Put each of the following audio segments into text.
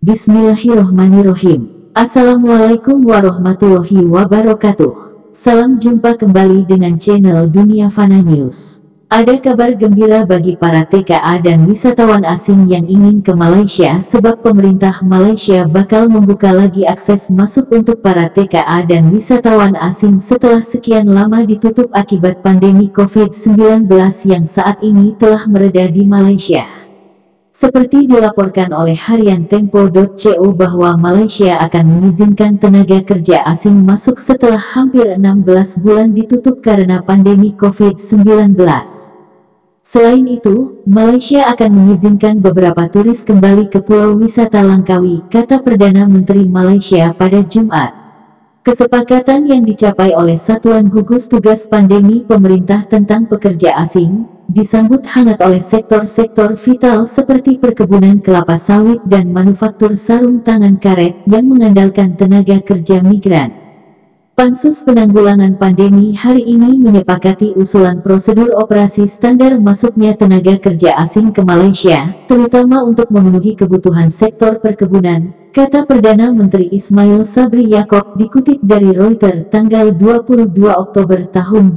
Bismillahirrohmanirrohim. Assalamualaikum warahmatullahi wabarakatuh. Salam jumpa kembali dengan channel Dunia Fana News. Ada kabar gembira bagi para TKA dan wisatawan asing yang ingin ke Malaysia sebab pemerintah Malaysia bakal membuka lagi akses masuk untuk para TKA dan wisatawan asing setelah sekian lama ditutup akibat pandemi COVID-19 yang saat ini telah mereda di Malaysia. Seperti dilaporkan oleh harian Tempo.co bahwa Malaysia akan mengizinkan tenaga kerja asing masuk setelah hampir 16 bulan ditutup karena pandemi COVID-19. Selain itu, Malaysia akan mengizinkan beberapa turis kembali ke Pulau Wisata Langkawi, kata Perdana Menteri Malaysia pada Jumat. Kesepakatan yang dicapai oleh Satuan Gugus Tugas Pandemi Pemerintah tentang pekerja asing disambut hangat oleh sektor-sektor vital seperti perkebunan kelapa sawit dan manufaktur sarung tangan karet yang mengandalkan tenaga kerja migran. Pansus Penanggulangan Pandemi hari ini menyepakati usulan prosedur operasi standar masuknya tenaga kerja asing ke Malaysia, terutama untuk memenuhi kebutuhan sektor perkebunan, kata Perdana Menteri Ismail Sabri Yaakob dikutip dari Reuters tanggal 22 Oktober tahun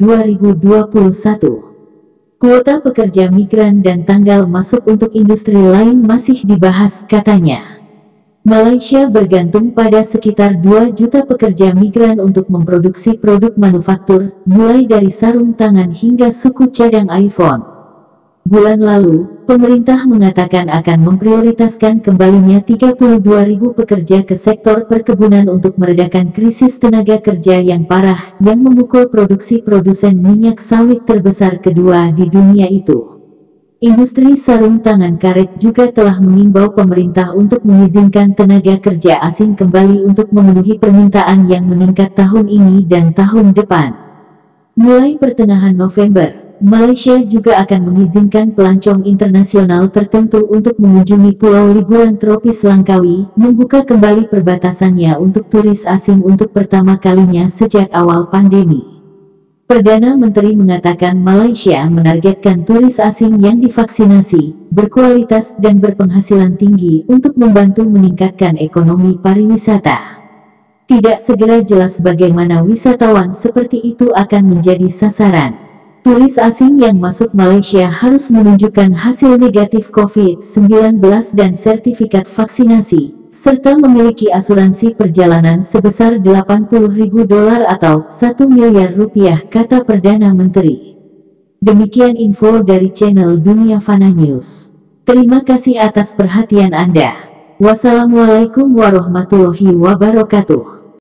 2021. Kuota pekerja migran dan tanggal masuk untuk industri lain masih dibahas, katanya. Malaysia bergantung pada sekitar 2 juta pekerja migran untuk memproduksi produk manufaktur, mulai dari sarung tangan hingga suku cadang iPhone. Bulan lalu, pemerintah mengatakan akan memprioritaskan kembalinya 32.000 pekerja ke sektor perkebunan untuk meredakan krisis tenaga kerja yang parah yang memukul produksi produsen minyak sawit terbesar kedua di dunia itu. Industri sarung tangan karet juga telah mengimbau pemerintah untuk mengizinkan tenaga kerja asing kembali untuk memenuhi permintaan yang meningkat tahun ini dan tahun depan. Mulai pertengahan November, Malaysia juga akan mengizinkan pelancong internasional tertentu untuk mengunjungi pulau liburan tropis Langkawi, membuka kembali perbatasannya untuk turis asing untuk pertama kalinya sejak awal pandemi. Perdana Menteri mengatakan Malaysia menargetkan turis asing yang divaksinasi, berkualitas dan berpenghasilan tinggi untuk membantu meningkatkan ekonomi pariwisata. Tidak segera jelas bagaimana wisatawan seperti itu akan menjadi sasaran. Turis asing yang masuk Malaysia harus menunjukkan hasil negatif COVID-19 dan sertifikat vaksinasi, serta memiliki asuransi perjalanan sebesar $80.000 atau 1 miliar rupiah, kata Perdana Menteri. Demikian info dari channel Dunia Fana News. Terima kasih atas perhatian Anda. Wassalamualaikum warahmatullahi wabarakatuh.